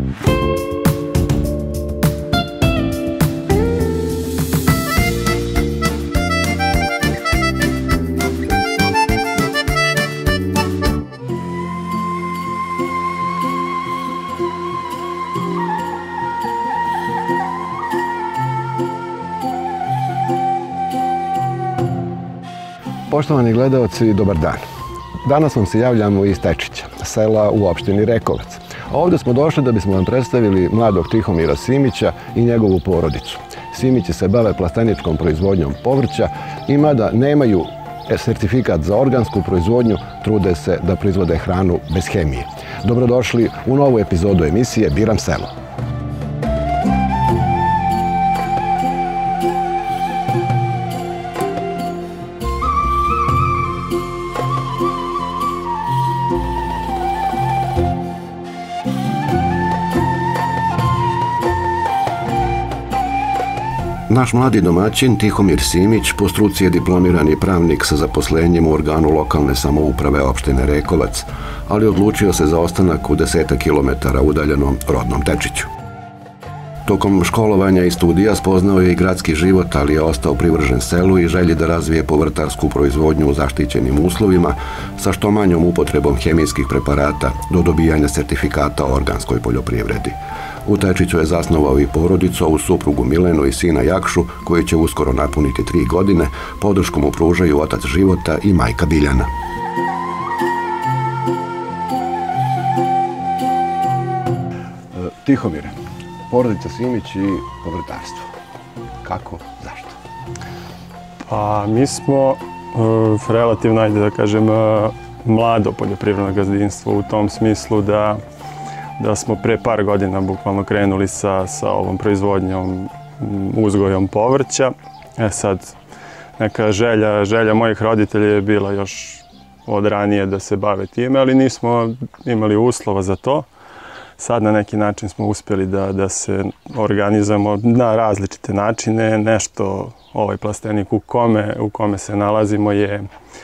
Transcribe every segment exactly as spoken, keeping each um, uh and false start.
Poštovani gledaoci, dobar dan. Danas vam se javljamo iz Tečića, sela u opštini Rekovac. A ovdje smo došli da bismo vam predstavili mladog Tihomira Simića i njegovu porodicu. Simići se bave plasteničkom proizvodnjom povrća i mada nemaju sertifikat za organsku proizvodnju, trude se da proizvode hranu bez hemije. Dobrodošli u novu epizodu emisije Biram selo. Naš mladi domaćin Tihomir Simić po struci je diplomirani pravnik sa zaposlenjem u organu lokalne samouprave opštine Rekovac, ali odlučio se za ostanak u desetak kilometara udaljenom rodnom Tečiću. Tokom školovanja i studija spoznao je i gradski život, ali je ostao privržen selu i želji da razvije povrtarsku proizvodnju u zaštićenim uslovima sa što manjom upotrebom hemijskih preparata do dobijanja sertifikata o organskoj poljoprivredi. U Tečiću je zasnovao i porodicu, a uz suprugu Milenu i sina Jakšu, koji će uskoro napuniti tri godine, podršku mu pružaju otac Života i majka Biljana. Tihomire, porodica Simić i povrtarstvo. Kako? Zašto? Pa mi smo uh, relativno, ajde da kažem, uh, mlado poljoprivredno gazdinstvo u tom smislu da da smo pre par godina bukvalno krenuli sa, sa ovom proizvodnjom, uzgojom povrća. E sad, neka želja, želja mojih roditelja je bila još od ranije da se bave time, ali nismo imali uslova za to. Sad na neki način smo uspjeli da, da se organizujemo na različite načine. Nešto, ovaj plastenik u kome, u kome se nalazimo je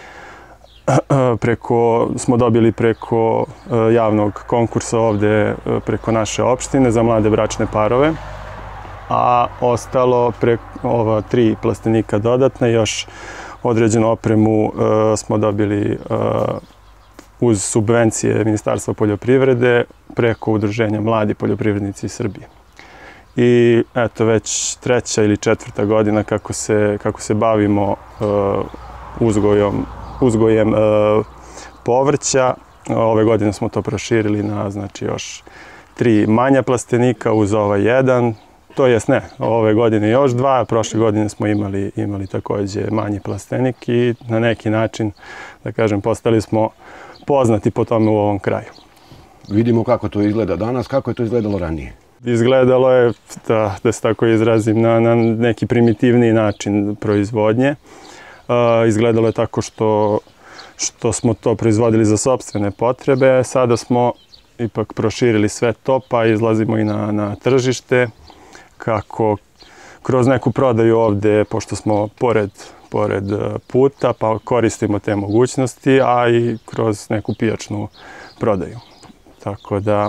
preko, smo dobili preko javnog konkursa ovdje preko naše opštine za mlade bračne parove, a ostalo preko ova tri plastenika dodatne, još određenu opremu smo dobili uz subvencije Ministarstva poljoprivrede preko udruženja Mladi poljoprivrednici iz Srbije. I eto već treća ili četvrta godina kako se, kako se bavimo uzgojom uzgojem e, povrća. Ove godine smo to proširili na znači, još tri manja plastenika uz ovaj jedan. To jest ne, ove godine još dva, prošle godine smo imali, imali također manji plastenik i na neki način, da kažem, postali smo poznati po tome u ovom kraju. Vidimo kako to izgleda danas, kako je to izgledalo ranije? Izgledalo je, da, da se tako izrazim, na, na neki primitivniji način proizvodnje. Uh, izgledalo je tako što, što smo to proizvodili za sopstvene potrebe. Sada smo ipak proširili sve to, pa izlazimo i na, na tržište, kako kroz neku prodaju ovdje, pošto smo pored, pored puta, pa koristimo te mogućnosti, a i kroz neku pijačnu prodaju. Tako da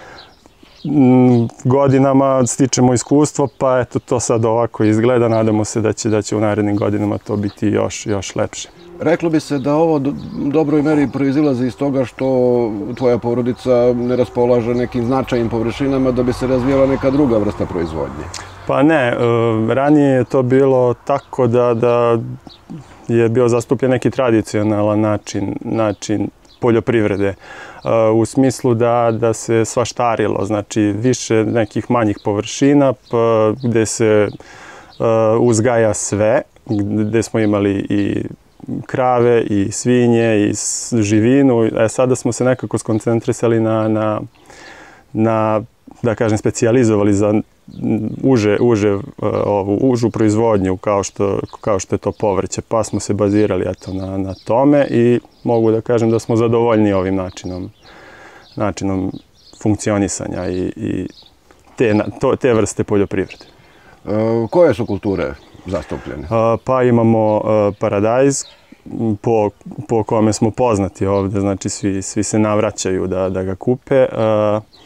godinama stičemo iskustvo, pa eto to sad ovako izgleda. Nadamo se da će, da će u narednim godinama to biti još, još lepše. Reklo bi se da ovo u dobroj meri proizilazi iz toga što tvoja porodica ne raspolaže nekim značajnim površinama da bi se razvijala neka druga vrsta proizvodnje. Pa ne, ranije je to bilo tako da, da je bio zastupljen neki tradicionalan način, način poljoprivrede. U smislu da, da se svaštarilo, znači više nekih manjih površina pa, gdje se uh, uzgaja sve, gdje smo imali i krave i svinje i živinu. E, sada smo se nekako skoncentrisali na, na, na da kažem, specijalizovali za uže, uže, uh, ovu užu proizvodnju kao što, kao što je to povrće, pa smo se bazirali eto, na, na tome i mogu da kažem da smo zadovoljni ovim načinom, načinom funkcionisanja i, i te, to, te vrste poljoprivrede. E, koje su kulture zastupljene? E, pa imamo e, paradajz, po, po kome smo poznati ovdje, znači svi, svi se navraćaju da, da ga kupe. E,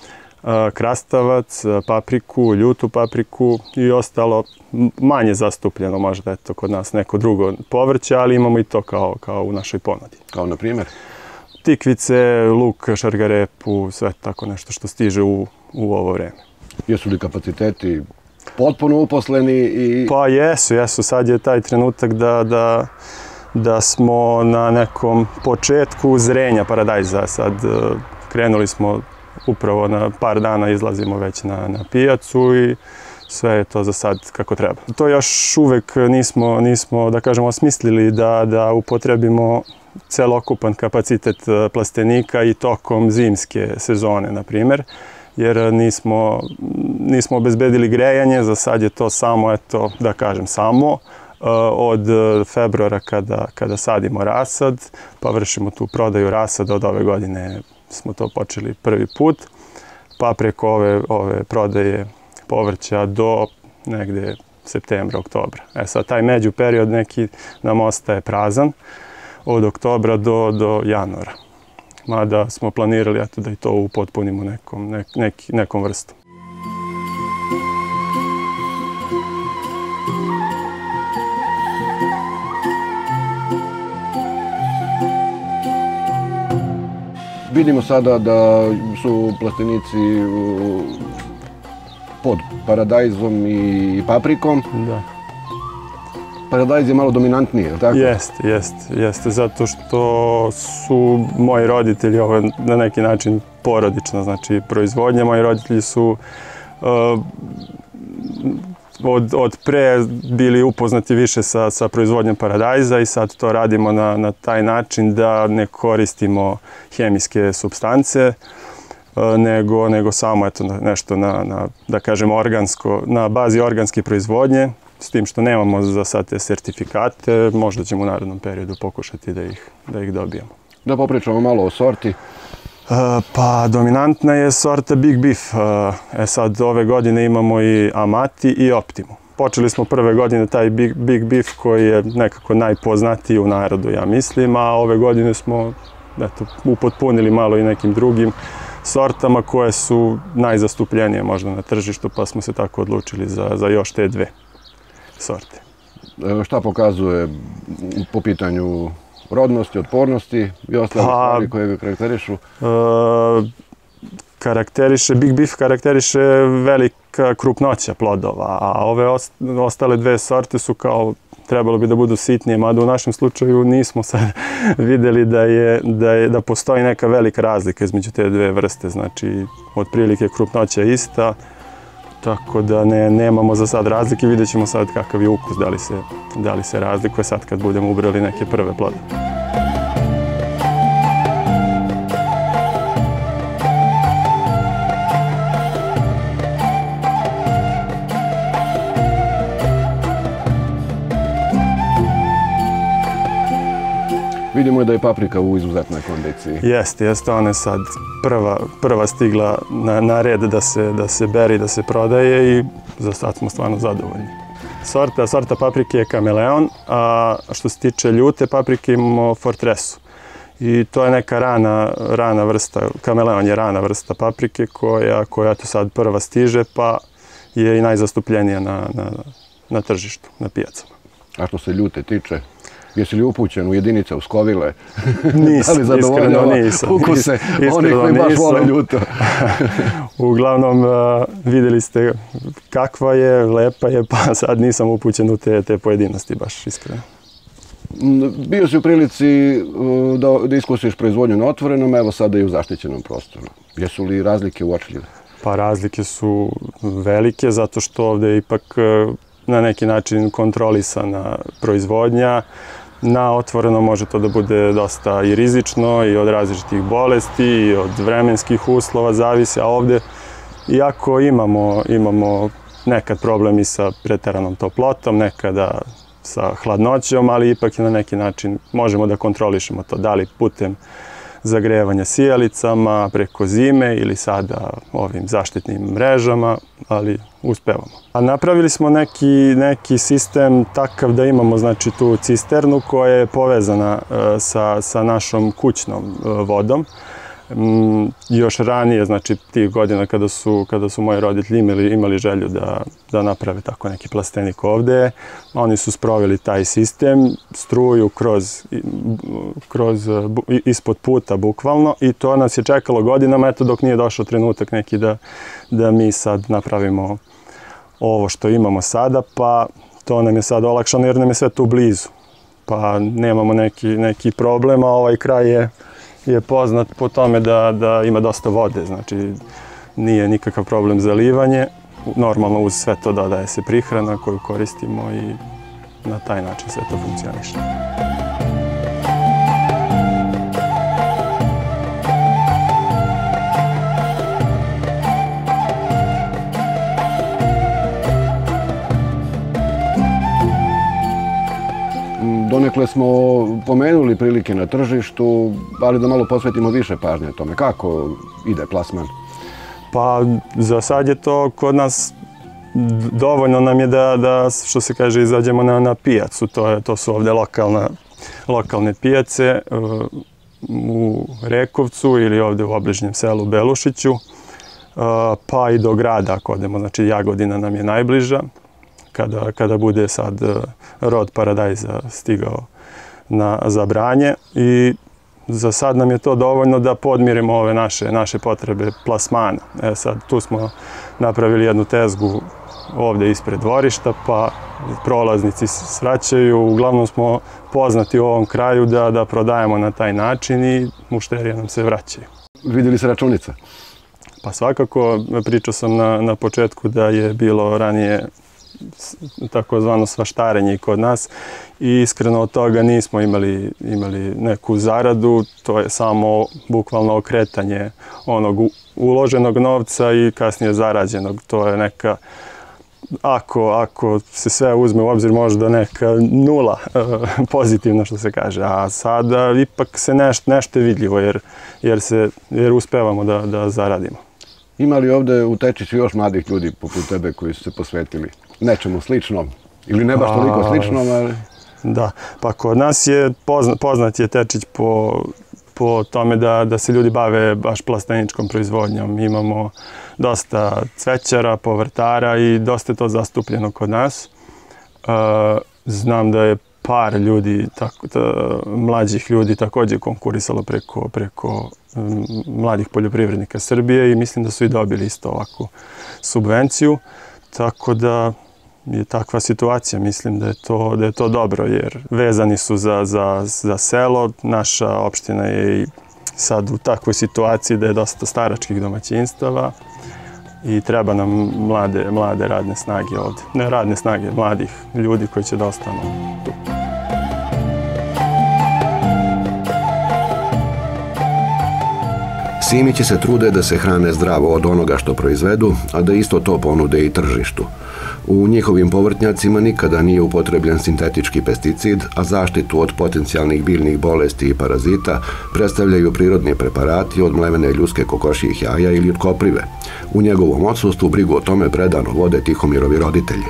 krastavac, papriku, ljutu papriku i ostalo manje zastupljeno, možda eto kod nas neko drugo povrće, ali imamo i to kao, kao u našoj ponudi. Kao na primjer? Tikvice, luk, šargarepu, sve tako nešto što stiže u, u ovo vreme. Jesu li kapaciteti potpuno uposleni? I... Pa jesu, jesu. Sad je taj trenutak da, da, da smo na nekom početku zrenja paradajza. Sad krenuli smo upravo na par dana, izlazimo već na, na pijacu i sve je to za sad kako treba. To još uvek nismo, nismo da kažemo, osmislili da, da upotrebimo celokupan kapacitet plastenika i tokom zimske sezone, na primjer, jer nismo, nismo obezbedili grejanje, za sad je to samo, eto, da kažem, samo od februara kada, kada sadimo rasad, pa vršimo tu prodaju rasada, od ove godine smo to počeli prvi put, pa preko ove, ove prodaje povrća do negde septembra, oktobra. E sad, taj među period neki nam ostaje prazan, od oktobra do, do januara. Mada smo planirali eto, da i to upotpunimo nekom, nek, nek, nekom vrstom. Vidimo sada da su plastenici pod paradajzom i paprikom. Da. Paradajz je malo dominantniji, je li tako? Jeste, jeste, jeste, zato što su moji roditelji, ovo je na neki način porodično, znači proizvodnja, moji roditelji su uh, od, od pre bili upoznati više sa, sa proizvodnjom paradajza i sad to radimo na, na taj način da ne koristimo hemijske supstance, uh, nego, nego samo eto, nešto na, na, da kažem, organsko, na bazi organske proizvodnje. S tim što nemamo za sad te sertifikate, možda ćemo u narednom periodu pokušati da ih, da ih dobijemo. Da popričamo malo o sorti. E, pa dominantna je sorta Big Beef. E sad ove godine imamo i Amati i Optimu. Počeli smo prve godine taj Big, Big Beef koji je nekako najpoznatiji u narodu, ja mislim, a ove godine smo eto, upotpunili malo i nekim drugim sortama koje su najzastupljenije možda na tržištu, pa smo se tako odlučili za, za još te dve sorte. Šta pokazuje po pitanju rodnosti, otpornosti i ostale pa, stvari koje ga karakterišu? E, karakteriše, Big Beef karakteriše velika krupnoća plodova, a ove ostale dve sorte su kao, trebalo bi da budu sitnije, mada u našem slučaju nismo sad vidjeli da, je, da, je, da postoji neka velika razlika između te dve vrste, znači otprilike krupnoća je ista, tako da ne, nemamo za sad razlike, vidjet ćemo sad kakav je ukus, da li se, da li se razlikuje sad kad budemo ubrali neke prve plode. Vidimo da je paprika u izuzetnoj kondiciji. Jeste, jeste, ona je sad prva, prva stigla na, na red da se, da se beri, da se prodaje i za sad smo stvarno zadovoljni. Sorta, sorta paprike je Kameleon, a što se tiče ljute paprike imamo Fortresu. I to je neka rana, rana vrsta, Kameleon je rana vrsta paprike koja, koja to sad prva stiže, pa je i najzastupljenija na, na, na tržištu, na pijacama. A što se ljute tiče? Jesi li upućen u jedinice, u skovile? Nisam, da li iskreno nisam. Ukuse onih koji baš vole ljuto? Uglavnom, uh, vidjeli ste kakva je, lepa je, pa sad nisam upućen u te, te pojedinosti baš, iskreno. Bio si u prilici uh, da, da iskusiš proizvodnju na otvorenom, evo sada i u zaštićenom prostoru. Jesu li razlike uočljive? Pa razlike su velike, zato što ovdje je ipak uh, na neki način kontrolisana proizvodnja. Na otvoreno može to da bude dosta i rizično i od različitih bolesti i od vremenskih uslova zavisi, a ovdje iako imamo, imamo nekad problemi sa preteranom toplotom, nekada sa hladnoćom, ali ipak je na neki način možemo da kontrolišemo to, da li putem zagrevanja sijalicama, preko zime ili sada ovim zaštitnim mrežama, ali uspevamo. A napravili smo neki, neki sistem takav da imamo znači, tu cisternu koja je povezana uh, sa, sa našom kućnom uh, vodom. Još ranije, znači tih godina kada su, kada su moji roditelji imali, imali želju da, da naprave tako neki plastenik ovde, oni su sproveli taj sistem, struju kroz, kroz, ispod puta bukvalno, i to nas je čekalo godinama, eto dok nije došao trenutak neki da, da mi sad napravimo ovo što imamo sada, pa to nam je sad olakšano jer nam je sve tu blizu. Pa nemamo neki, neki problem, a ovaj kraj je, je poznat po tome da, da ima dosta vode, znači nije nikakav problem za livanje. Normalno uz sve to dodaje se prihrana koju koristimo i na taj način sve to funkcioniše. Donekle smo pomenuli prilike na tržištu, ali da malo posvetimo više pažnje tome. Kako ide plasman? Pa za sad je to kod nas dovoljno nam je da, da što se kaže, izađemo na, na pijacu. To, je, to su ovde lokalna, lokalne pijace u Rekovcu ili ovde u obližnjem selu Belušiću, pa i do grada ako odemo. Znači Jagodina nam je najbliža. Kada, kada bude sad rod paradajza stigao na zabranje, i za sad nam je to dovoljno da podmirimo ove naše, naše potrebe plasmana. E sad, tu smo napravili jednu tezgu ovde ispred dvorišta, pa prolaznici se svraćaju. Uglavnom smo poznati u ovom kraju da, da prodajemo na taj način i mušterije nam se vraćaju. Vidjeli se računica? Pa svakako, pričao sam na, na početku da je bilo ranije takozvano svaštarenje kod nas i iskreno od toga nismo imali, imali neku zaradu, to je samo bukvalno okretanje onog uloženog novca i kasnije zarađenog. To je neka, ako, ako se sve uzme u obzir, možda neka nula pozitivno što se kaže, a sada ipak se nešto, nešto je vidljivo jer, jer, se, jer uspevamo da, da zaradimo. Ima li ovde u Tečiću još mladih ljudi poput tebe koji su se posvetili nečemu sličnom? Ili ne baš toliko sličnom, ali... Da, pa kod nas je poznat, poznat je Tečić po, po tome da, da se ljudi bave baš plasteničkom proizvodnjom. Imamo dosta cvećara, povrtara i dosta je to zastupljeno kod nas. Znam da je par ljudi, tako, da, mlađih ljudi također konkurisalo preko, preko mladih poljoprivrednika Srbije i mislim da su i dobili isto ovakvu subvenciju. Tako da je takva situacija, mislim da je to, da je to dobro jer vezani su za, za, za selo. Naša opština je i sad u takvoj situaciji da je dosta staračkih domaćinstava i treba nam mlade, mlade radne snage ovde. Ne radne snage, mladih ljudi koji će da ostanu tu. Simići se trude da se hrane zdravo od onoga što proizvedu, a da isto to ponude i tržištu. U njihovim povrtnjacima nikada nije upotrebljen sintetički pesticid, a zaštitu od potencijalnih biljnih bolesti i parazita predstavljaju prirodni preparati od mlevene ljuske kokošijih jaja ili od koprive. U njegovom odsustvu brigu o tome predano vode Tihomirovi roditelji.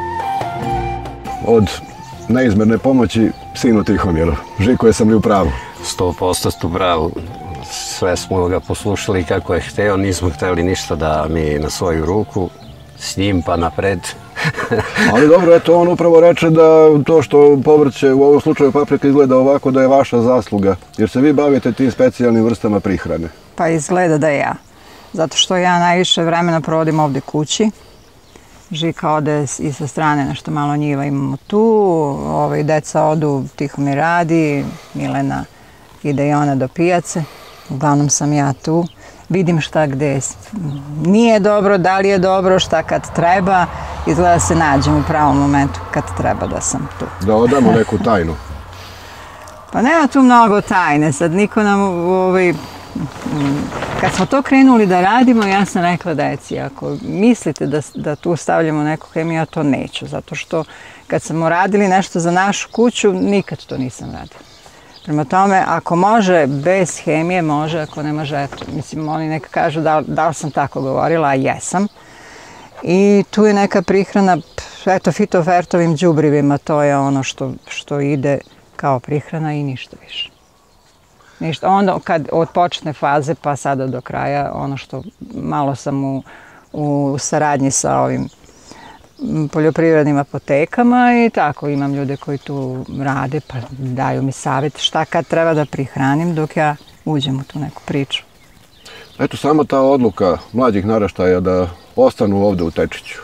Od neizmerne pomoći sinu Tihomiru. Žiko, jesam li u pravu? Sto posto ste u pravu. Sve smo ga poslušali kako je hteo, nismo hteli ništa da mi na svoju ruku, s njim pa napred. Ali dobro, eto, on upravo reče da to što povrće, u ovom slučaju paprika, izgleda ovako, da je vaša zasluga, jer se vi bavite tim specijalnim vrstama prihrane. Pa izgleda da je ja, zato što ja najviše vremena provodim ovde kući. Žika ode i sa strane, nešto malo njiva imamo tu, ovaj, deca odu, Tihomir radi, Milena ide i ona do pijace. Uglavnom sam ja tu, vidim šta gde nije dobro, da li je dobro, šta kad treba. Izgleda se nađem u pravom momentu kad treba da sam tu. Da odamo neku tajnu? Pa nema tu mnogo tajne, sad niko nam ovaj... Kad smo to krenuli da radimo, ja sam rekla deci, ako mislite da, da tu stavljamo neku hemiju, ja to neću, zato što kad smo radili nešto za našu kuću, nikad to nisam radila. Prema tome, ako može bez hemije, može, ako ne može, eto, mislim, oni neka kažu da, da li sam tako govorila, a jesam. I tu je neka prihrana, eto, fitofertovim đubrivima, to je ono što, što ide kao prihrana i ništa više. ništa. Onda kad od početne faze pa sada do kraja, ono što malo sam u, u saradnji sa ovim poljoprivrednim apotekama i tako imam ljude koji tu rade pa daju mi savjet šta kad treba da prihranim dok ja uđem u tu neku priču. Eto, sama ta odluka mlađih naraštaja da ostanu ovde u Tečiću.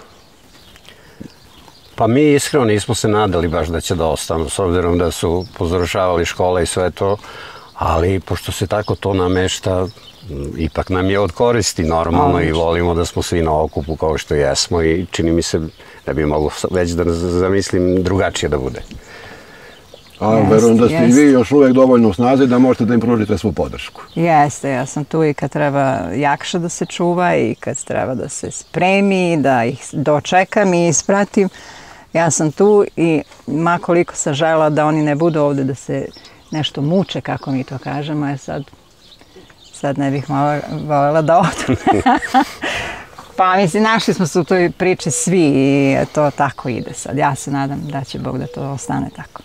Pa mi iskreno nismo se nadali baš da će da ostanu, s obzirom da su pozavršavali škole i sve to, ali pošto se tako to namešta, ipak nam je od koristi normalno i volimo da smo svi na okupu kao što jesmo i čini mi se da bi moglo već da zamislim drugačije da bude. A verujem da ste i vi još uvek dovoljno u snazi da možete da im pružite svu podršku. Jeste, ja sam tu i kad treba jakša da se čuva i kad treba da se spremi, da ih dočekam i ispratim. Ja sam tu i makoliko sam želela da oni ne budu ovde da se nešto muče, kako mi to kažemo, a sad, sad ne bih malo voljela da odu. Pa mislim, našli smo se u toj priči svi i to tako ide sad. Ja se nadam da će Bog da to ostane tako.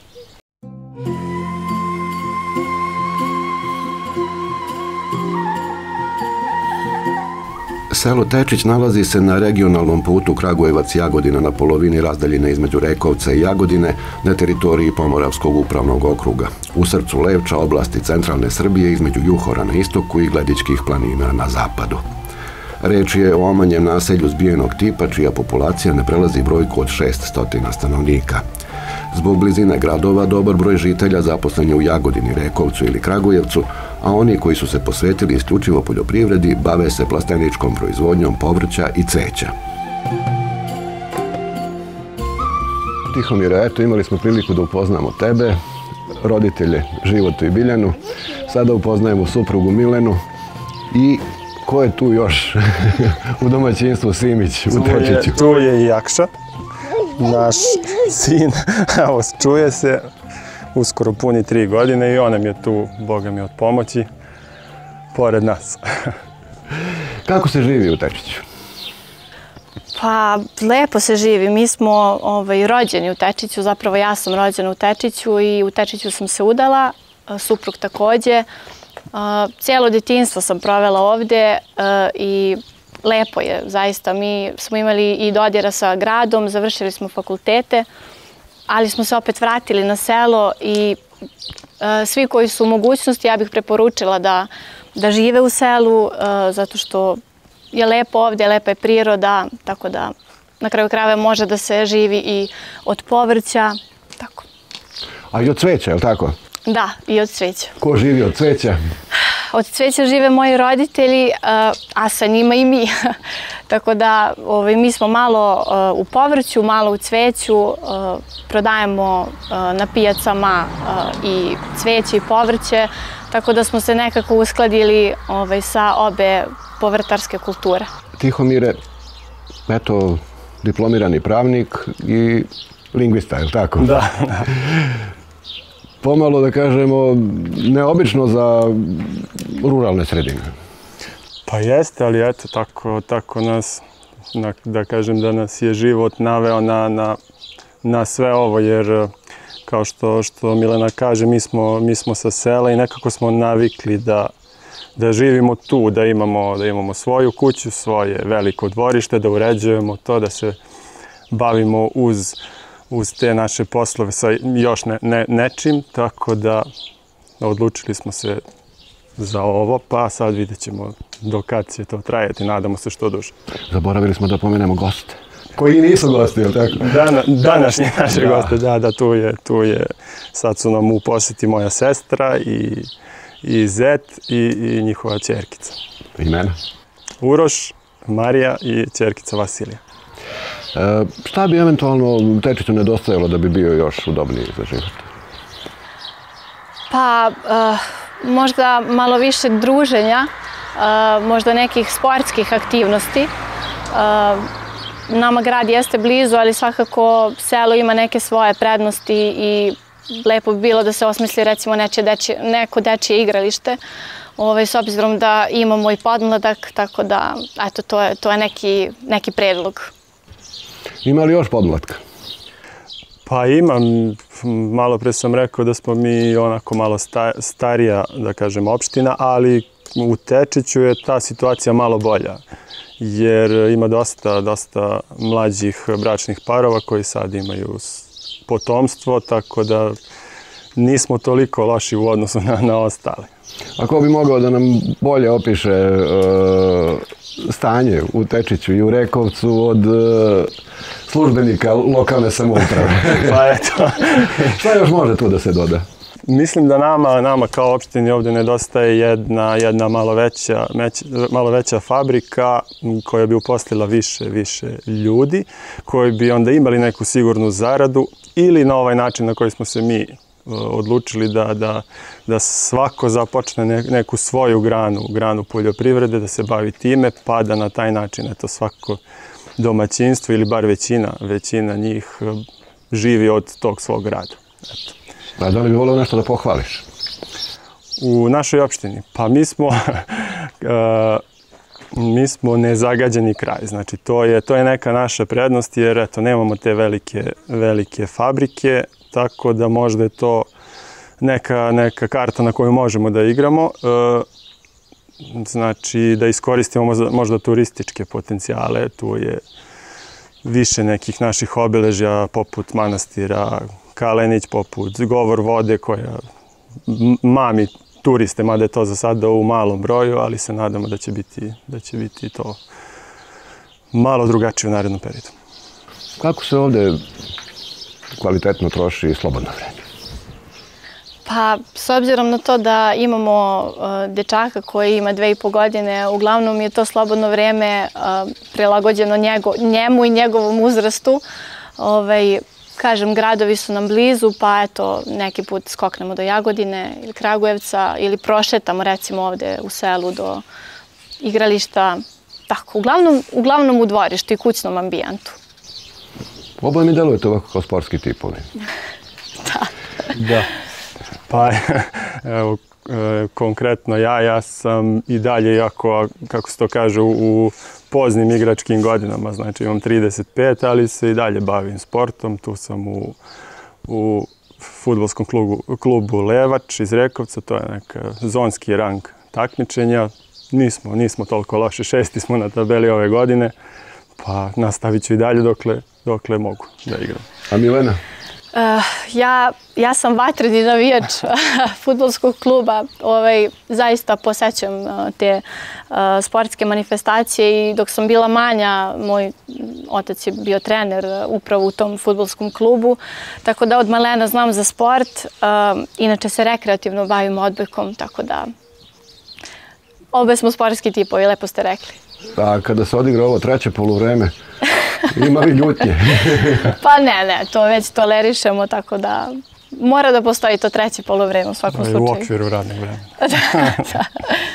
Selo Tečić nalazi se na regionalnom putu Kragujevac-Jagodina na polovini razdaljine između Rekovca i Jagodine na teritoriji Pomoravskog upravnog okruga, u srcu Levča, oblasti centralne Srbije između Juhora na istoku i Gledičkih planina na zapadu. Reč je o omanjem naselju zbijenog tipa čija populacija ne prelazi brojku od šeststo stanovnika. Zbog blizine gradova dobar broj žitelja zaposlen je u Jagodini, Rekovcu ili Kragujevcu, a oni koji su se posvetili isključivo poljoprivredi bave se plasteničkom proizvodnjom povrća i cveća. Tihomire, eto, imali smo priliku da upoznamo tebe, roditelje Životu i Biljanu, sada upoznajemo suprugu Milenu i ko je tu još u domaćinstvu Simić u Tečiću? Tu je i Jakša, naš sin, evo, čuje se, uskoro puni tri godine i on nam je tu, Boga mi, od pomoći, pored nas. Kako se živi u Tečiću? Pa, lepo se živi. Mi smo ovaj, rođeni u Tečiću, zapravo ja sam rođena u Tečiću i u Tečiću sam se udala, suprug takođe. Cijelo djetinjstvo sam provela ovde i lepo je, zaista. Mi smo imali i dodira sa gradom, završili smo fakultete, ali smo se opet vratili na selo i svi koji su u mogućnosti, ja bih preporučila da, da žive u selu, zato što je lepo ovdje, lepa je priroda, tako da na kraju krajeva može da se živi i od povrća, tako. A i od cveća, je li tako? Da, i od cveća. Ko živi od cveća? Od cveća žive moji roditelji, a sa njima i mi. Tako da ovaj, mi smo malo uh, u povrću, malo u cveću, uh, prodajemo uh, na pijacama uh, i cveće i povrće, tako da smo se nekako uskladili ovaj, sa obe povrtarske kulture. Tihomire, eto, diplomirani pravnik i lingvista, je li tako? Da. Pomalo, da kažemo, neobično za ruralne sredine. Pa jeste, ali eto, tako, tako nas, na, da kažem da nas je život naveo na, na, na sve ovo, jer kao što, što Milena kaže, mi smo, mi smo sa sela i nekako smo navikli da, da živimo tu, da imamo, da imamo svoju kuću, svoje veliko dvorište, da uređujemo to, da se bavimo uz uz te naše poslove sa još ne, ne, nečim, tako da odlučili smo se za ovo, pa sad vidjet ćemo do kad će to trajati, nadamo se što duže. Zaboravili smo da pomenemo goste. Koji nisu gosti, je li tako? Dana, današnji naše da. goste, da, da, tu je, tu je, sad su nam u posjeti moja sestra i, i zet i, i njihova ćerkica. Imena? Uroš, Marija i ćerkica Vasilija. E, šta bi eventualno Tečiću nedostajalo da bi bio još udobniji za život? Pa, uh, možda malo više druženja, uh, možda nekih sportskih aktivnosti. Uh, nama grad jeste blizu, ali svakako selo ima neke svoje prednosti i lepo bi bilo da se osmisli recimo neče deči, neko dečije igralište, ovaj, s obzirom da imamo i podmladak, tako da eto, to je, to je neki, neki predlog. Ima li još podmlatka? Pa imam, malo pre sam rekao da smo mi onako malo starija, da kažem, opština, ali u Tečiću je ta situacija malo bolja, jer ima dosta, dosta mlađih bračnih parova koji sad imaju potomstvo, tako da nismo toliko loši u odnosu na, na ostale. Ako bi mogao da nam bolje opiše uh, stanje u Tečiću i u Rekovcu od uh, službenika lokalne samouprave. Pa eto. Šta još može tu da se doda? Mislim da nama, nama kao opštini ovdje nedostaje jedna, jedna malo, veća, meć, malo veća fabrika koja bi uposlila više, više ljudi, koji bi onda imali neku sigurnu zaradu ili na ovaj način na koji smo se mi odlučili da, da, da svako započne neku svoju granu, granu poljoprivrede, da se bavi time, pa da na taj način eto, svako domaćinstvo ili bar većina, većina njih živi od tog svog rada. Eto. A da li bi volio nešto da pohvališ? U našoj opštini? Pa mi smo, mi smo nezagađeni kraj. Znači, to je, to je neka naša prednost jer eto, nemamo te velike, velike fabrike, tako da možda je to neka, neka karta na koju možemo da igramo. Znači, da iskoristimo možda turističke potencijale. Tu je više nekih naših obeležja poput manastira, Kalenić, poput Govor vode koja mami turiste, mada je to za sada u malom broju, ali se nadamo da će biti, da će biti to malo drugačije u narednom periodu. Kako se ovdje kvalitetno troši slobodno vreme? Pa, s obzirom na to da imamo uh, dečaka koji ima dve i po godine, uglavnom je to slobodno vreme uh, prilagođeno njego, njemu i njegovom uzrastu. Ovaj, kažem, gradovi su nam blizu, pa eto, neki put skoknemo do Jagodine ili Kragujevca ili prošetamo recimo ovdje u selu do igrališta. Tako, uglavnom, uglavnom u dvorištu i kućnom ambijentu. Oboje mi delujete ovako kao sportski tipovi. Da. Da. Pa, evo, konkretno ja, ja sam i dalje jako, kako se to kaže, u poznim igračkim godinama, znači imam trideset pet, ali se i dalje bavim sportom. Tu sam u, u fudbalskom klubu, klubu Levač iz Rekovca, to je neka zonski rang takmičenja. Nismo, nismo toliko loši, šesti smo na tabeli ove godine, pa nastavit ću i dalje dokle, dokle mogu da igram. A Milena? Uh, ja, ja sam vatreni navijač fudbalskog kluba. Ovaj, zaista posećam uh, te uh, sportske manifestacije i dok sam bila manja, moj otac je bio trener uh, upravo u tom fudbalskom klubu. Tako da od malena znam za sport. Uh, inače se rekreativno bavim odbojkom, tako da obe smo sportski tipovi, lepo ste rekli. A kada se odigra ovo treće poluvreme, ima li ljutnje? Pa ne, ne, to već tolerišemo, tako da mora da postoji to treće poluvreme u svakom slučaju. U okviru radnog vremena. Da, da.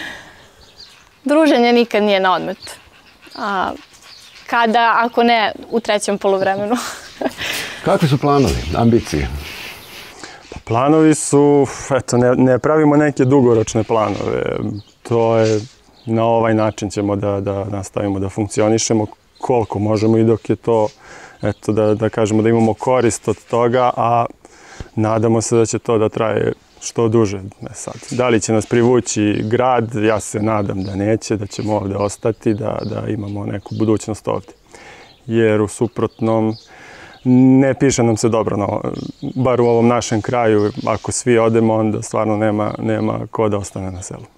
Druženje nikad nije na odmet. A kada, ako ne, u trećem poluvremenu. Kakvi su planovi, ambicije? Pa planovi su, eto, ne, ne pravimo neke dugoročne planove. To je, na ovaj način ćemo da, da nastavimo da funkcionišemo koliko možemo i dok je to, eto, da, da kažemo da imamo korist od toga, a nadamo se da će to da traje što duže. Ne sad. Da li će nas privući grad, ja se nadam da neće, da ćemo ovdje ostati, da, da imamo neku budućnost ovdje. Jer u suprotnom ne piše nam se dobro, no, bar u ovom našem kraju, ako svi odemo, onda stvarno nema, nema ko da ostane na selu.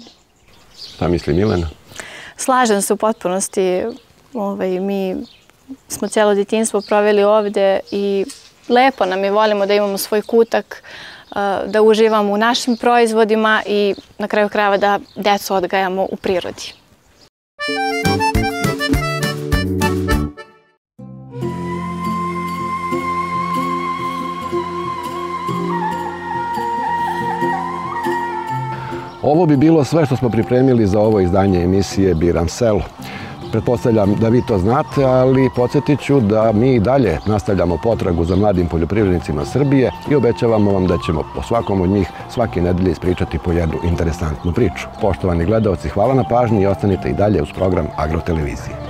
Šta misli Milena? Slažem se u potpunosti. Ovaj, mi smo cijelo djetinjstvo proveli ovdje i lepo nam je, volimo da imamo svoj kutak, da uživamo u našim proizvodima i na kraju krajeva da djecu odgajamo u prirodi. Ovo bi bilo sve što smo pripremili za ovo izdanje emisije Biram selo. Pretpostavljam da vi to znate, ali podsjetit ću da mi i dalje nastavljamo potragu za mladim poljoprivrednicima Srbije i obećavamo vam da ćemo po svakom od njih svake nedelje ispričati po jednu interesantnu priču. Poštovani gledaoci, hvala na pažnji i ostanite i dalje uz program Agrotelevizije.